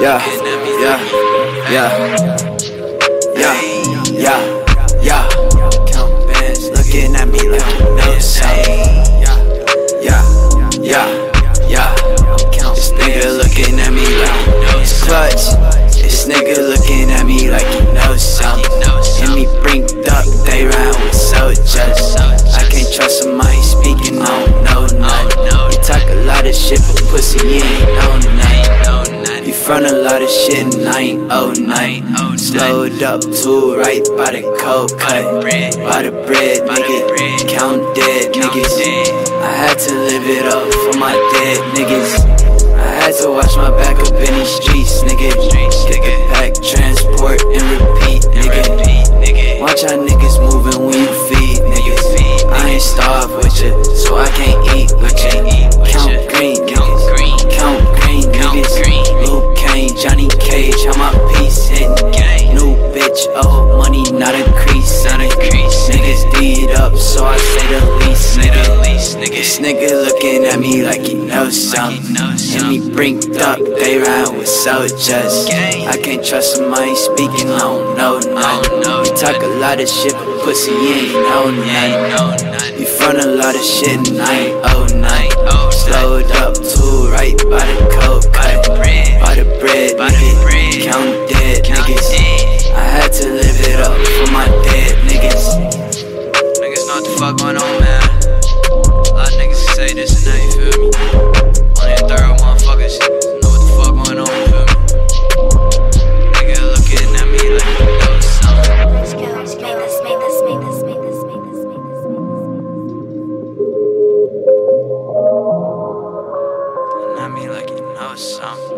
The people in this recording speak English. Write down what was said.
Yeah, yeah, yeah, yeah, yeah, yeah. Count bands looking at me like you know something. Yeah, yeah, yeah, yeah. This nigga looking at me like he knows clutch. This nigga looking at me like he knows something. And me brinked up, they round with soldiers. I can't trust somebody speaking, I don't know nothing. You talk a lot of shit, but pussy, you ain't know nothing. You front a lot of shit and I ain't owe nothing. Slowed up too, right by the cold cut. By the bread, nigga, count dead niggas. I had to live it up for my dead niggas. I had to watch my back up in these streets, nigga. Get the pack, transport, and repeat, nigga. Watch how niggas moving when you feed, niggas. I ain't starved with you, so I can't eat with you. Count green, niggas. Count green, niggas. Luke Kane, Johnny Cage, how my piece hitting. New bitch, old money, not a crease. Niggas D'd up, so I say the least, nigga. This nigga looking at me like he knows something. And me brinked up, they round with soldiers. I can't trust somebody speaking, I don't know nothing. You talk a lot of shit, but pussy, you ain't know nothing. You front a lot of shit and I ain't owe nothing. Slowed up too, right by the cold cut. By the bread, nigga, count dead niggas. I had to live it up for my dead niggas. Niggas know what the fuck going on, man. A lot of niggas say this and that, you feel me? Only a thorough motherfuckers know what the fuck going on, you feel me? Nigga looking at me like you know something. Let's go, let's make this, make this, make this, make this, make this, make this, make this. Looking at me like you know something.